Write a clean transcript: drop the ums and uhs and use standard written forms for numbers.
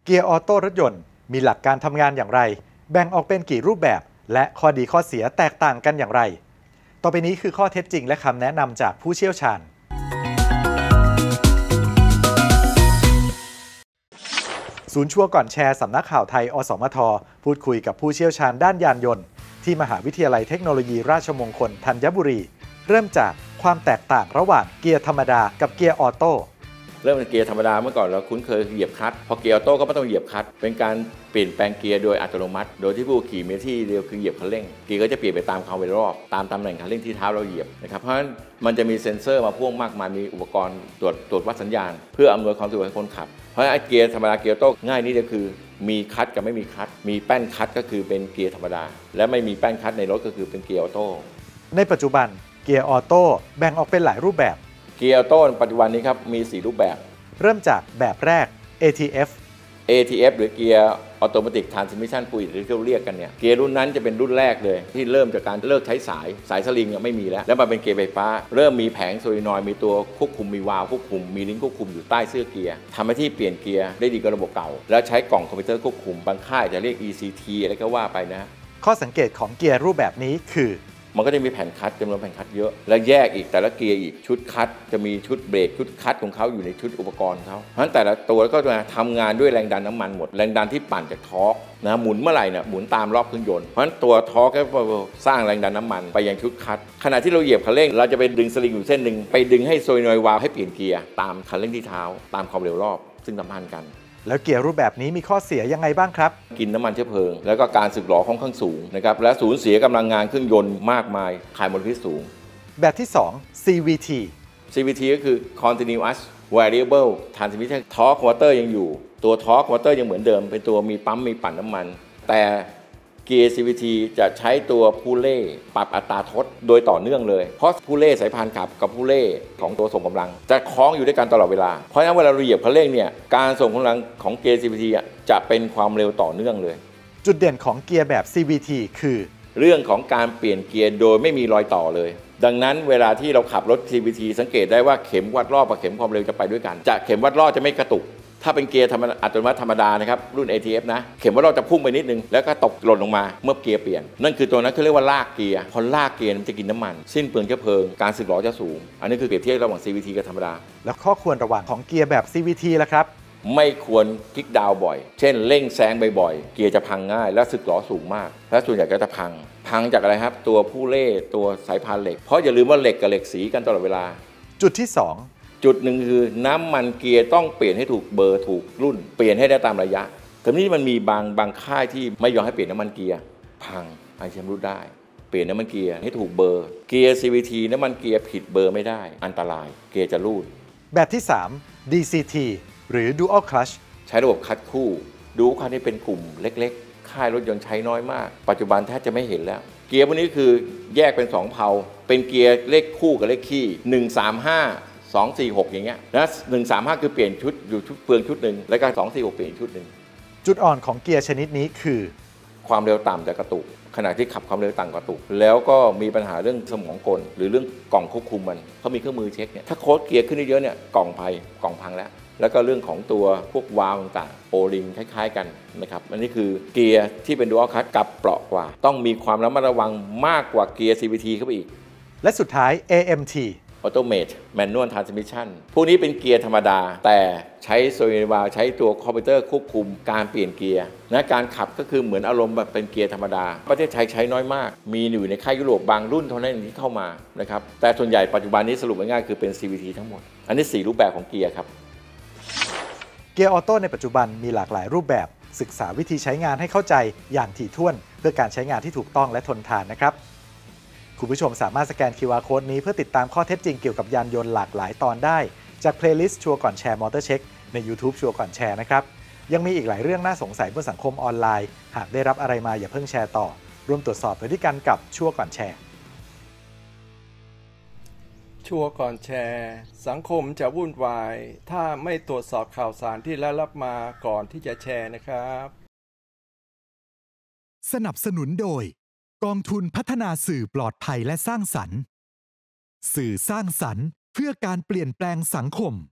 เกียร์ออโต้รถยนต์มีหลักการทำงานอย่างไรแบ่งออกเป็นกี่รูปแบบและข้อดีข้อเสียแตกต่างกันอย่างไรต่อไปนี้คือข้อเท็จจริงและคำแนะนำจากผู้เชี่ยวชาญศูนย์ชัวร์ก่อนแชร์สำนักข่าวไทยอสมทพูดคุยกับผู้เชี่ยวชาญด้านยานยนต์ที่มหาวิทยาลัยเทคโนโลยีราชมงคลธัญบุรีเริ่มจากความแตกต่างระหว่างเกียร์ธรรมดากับเกียร์ออโต้เริ่มเป็นเกียร์ธรรมดาเมื่อก่อนเราคุ้นเคยเหยียบคลัตช์พอเกียร์ออโต้ก็ไม่ต้องเหยียบคลัตช์เป็นการเปลี่ยนแปลงเกียร์โดยอัตโนมัติโดยที่ผู้ขี่มีที่เดียวคือเหยียบคันเร่งเกียร์ก็จะเปลี่ยนไปตามความเร็วรอบตามตำแหน่งคันเร่งที่เท้าเราเหยียบนะครับเพราะฉะนั้นมันจะมีเซ็นเซอร์มาพ่วงมากมายมีอุปกรณ์ตรวจวัดสัญญาณเพื่ออำนวยความสะดวกให้คนขับเพราะฉะนั้นเกียร์ธรรมดาเกียร์ออโต้ง่ายนิดเดียวคือมีคลัตช์กับไม่มีคลัตช์มีแป้นคลัตช์ก็คือเป็นเกียร์ธรรมดาและไม่มีแป้นคลัตช์ในรถก็คือเป็นเกียร์ออโต้ในปัจจุบันเกียร์ออโต้แบ่งออกเป็นหลายรูปแบบเกียร์ออโต้ปัจจุบันนี้ครับมี4รูปแบบเริ่มจากแบบแรก ATF หรือเกียร์ออโตเมติกทรานสมิชชั่นฟลูอิดหรือที่เราเรียกกันเนี่ยเกียร์รุ่นนั้นจะเป็นรุ่นแรกเลยที่เริ่มจากการเลิกใช้สายสลิงไม่มีแล้วมาเป็นเกียร์ไฟฟ้าเริ่มมีแผงโซลินอยด์มีตัวควบคุมมีวาล์วควบคุมมีลิงก์ควบคุมอยู่ใต้เสื้อเกียร์ทำให้ที่เปลี่ยนเกียร์ได้ดีกว่าระบบเก่าแล้วใช้กล่องคอมพิวเตอร์ควบคุมบางค่ายจะเรียก ECT อะไรก็ว่าไปนะข้อสังเกตของเกียร์รูปแบบนี้คือมันก็จะมีแผ่นคัตจำนวนแผ่นคัตเยอะและแยกอีกแต่ละเกียร์อีกชุดคัตจะมีชุดเบรกชุดคัตของเขาอยู่ในชุดอุปกรณ์เขาเพราะฉะนั้นแต่ละตัวก็จะทำงานด้วยแรงดันน้ำมันหมดแรงดันที่ปั่นจากทอร์กนะหมุนเมื่อไหร่เนี่ยหมุนตามรอบเครื่องยนต์เพราะฉะนั้นตัวทอร์กก็สร้างแรงดันน้ำมันไปยังชุดคัตขณะที่เราเหยียบคันเร่งเราจะไปดึงสลิงอยู่เส้นหนึ่งไปดึงให้โซลินอยด์วาล์วให้เปลี่ยนเกียร์ตามคันเร่งที่เท้าตามความเร็วรอบซึ่งสัมพันธ์กันแล้วเกียร์รูปแบบนี้มีข้อเสียยังไงบ้างครับกินน้ำมันเชื้อเพลิงแล้วก็การสึกหรอค่อนข้างสูงนะครับและสูญเสียกำลังงานเครื่องยนต์มากมายคายมลพิษสูงแบบที่2 CVT ก็คือ Continuous Variable Transmission Torque Motor ยังอยู่ตัว Torque Motor ยังเหมือนเดิมเป็นตัวมีปั๊มมีปั่นน้ำมันแต่เกียร์ CVT จะใช้ตัวผู้เล่ปรับอัตราทดโดยต่อเนื่องเลยเพราะผู้เล่สายพานขับกับผู้เล่ของตัวส่งกำลังจะคล้องอยู่ด้วยกันตลอดเวลาเพราะฉะนั้นเวลาเราเหยียบคันเร่งเนี่ยการส่งกำลังของเกียร์ CVT จะเป็นความเร็วต่อเนื่องเลยจุดเด่นของเกียร์แบบ CVT คือเรื่องของการเปลี่ยนเกียร์โดยไม่มีรอยต่อเลยดังนั้นเวลาที่เราขับรถ CVT สังเกตได้ว่าเข็มวัดรอบกับเข็มความเร็วจะไปด้วยกันจะเข็มวัดรอบจะไม่กระตุกถ้าเป็นเกียร์อัตโนมัติธรรมดานะครับรุ่น ATF นะเข็มวัดรอบจะพุ่งไปนิดนึงแล้วก็ตกหล่นลงมาเมื่อเกียร์เปลี่ยนนั่นคือตัวนั้นเขาเรียกว่าลากเกียร์พอลากเกียร์มันจะกินน้ำมันสิ้นเปลืองเชื้อเพลิงการสึกหรอจะสูงอันนี้คือเปรียบเทียบระหว่าง CVT กับธรรมดาแล้วข้อควรระวังของเกียร์แบบ CVT ล่ะครับไม่ควรคลิกดาวบ่อยเช่นเร่งแซงบ่อยๆเกียร์จะพังง่ายและสึกหรอสูงมากและส่วนใหญ่ก็จะพังจากอะไรครับตัวผู้เล่ตัวสายพานเหล็กเพราะอย่าลืมว่าเหล็กกับเหล็กสีกันตลอดเวลาจุดที่2 จุดหนึ่งคือน้ำมันเกียร์ต้องเปลี่ยนให้ถูกเบอร์ถูกรุ่นเปลี่ยนให้ได้ตามระยะแต่นี่มันมีบางค่ายที่ไม่ยอมให้เปลี่ยนน้ำมันเกียร์พังอาจจะชำรุดได้เปลี่ยนน้ำมันเกียร์ให้ถูกเบอร์เกียร์ CVT น้ำมันเกียร์ผิดเบอร์ไม่ได้อันตรายเกียร์จะรูดแบบที่3 DCT หรือ Dual Clutch ใช้ระบบคัดคู่ดูคันนี้เป็นกลุ่มเล็กๆค่ายรถยนต์ใช้น้อยมากปัจจุบันแทบจะไม่เห็นแล้วเกียร์พวกนี้คือแยกเป็น2เพลาเป็นเกียร์เลขคู่กับเลขคี่135 246อย่างเงี้ยนะ135คือเปลี่ยนชุดอยู่ชุดเปลืองชุดหนึ่งแล้วก็246เปลี่ยนชุดหนึ่งจุดอ่อนของเกียร์ชนิดนี้คือความเร็วต่ำจะกระตุกขณะที่ขับความเร็วต่ำกระตุกแล้วก็มีปัญหาเรื่องสมองกลหรือเรื่องกล่องควบคุมมันเขามีเครื่องมือเช็คเนี่ยถ้าโค้ดเกียร์ขึ้นเยอะเนี่ยกล่องพังแล้วก็เรื่องของตัวพวกวาล์วต่างๆโอริงคล้ายๆกันนะครับอันนี้คือเกียร์ที่เป็นดูอัลคลัตช์กับเปราะกว่าต้องมีความระมัดระวังมากกว่าเกียร์ CVT เข้าไปอีกและสุดท้าย AMT Automate Manual Transmission พวกนี้เป็นเกียร์ธรรมดาแต่ใช้โซลินอยด์วาล์วใช้ตัวคอมพิวเตอร์ควบคุมการเปลี่ยนเกียร์นะการขับก็คือเหมือนอารมณ์แบบเป็นเกียร์ธรรมดาประเทศไทยใช้น้อยมากมีอยู่ในค่ายยุโรปบางรุ่นเท่านั้นที่เข้ามานะครับแต่ส่วนใหญ่ปัจจุบันนี้สรุปง่ายๆคือเป็น CVT ทั้งหมดอันนี้4รูปแบบของเกียร์ครับเกียร์ออโต้ในปัจจุบันมีหลากหลายรูปแบบศึกษาวิธีใช้งานให้เข้าใจอย่างถี่ถ้วนเพื่อการใช้งานที่ถูกต้องและทนทานนะครับคุณผู้ชมสามารถสแกน QR Code นี้เพื่อติดตามข้อเท็จจริงเกี่ยวกับยานยนต์หลากหลายตอนได้จากเพลย์ลิสต์ชัวร์ก่อนแชร์มอเตอร์เช็คใน YouTube ชัวร์ก่อนแชร์นะครับยังมีอีกหลายเรื่องน่าสงสัยบนสังคมออนไลน์หากได้รับอะไรมาอย่าเพิ่งแชร์ต่อร่วมตรวจสอบไปด้วยกันกับชัวร์ก่อนแชร์ชัวร์ก่อนแชร์สังคมจะวุ่นวายถ้าไม่ตรวจสอบข่าวสารที่ได้รับมาก่อนที่จะแชร์นะครับสนับสนุนโดยกองทุนพัฒนาสื่อปลอดภัยและสร้างสรรค์สื่อสร้างสรรค์เพื่อการเปลี่ยนแปลงสังคม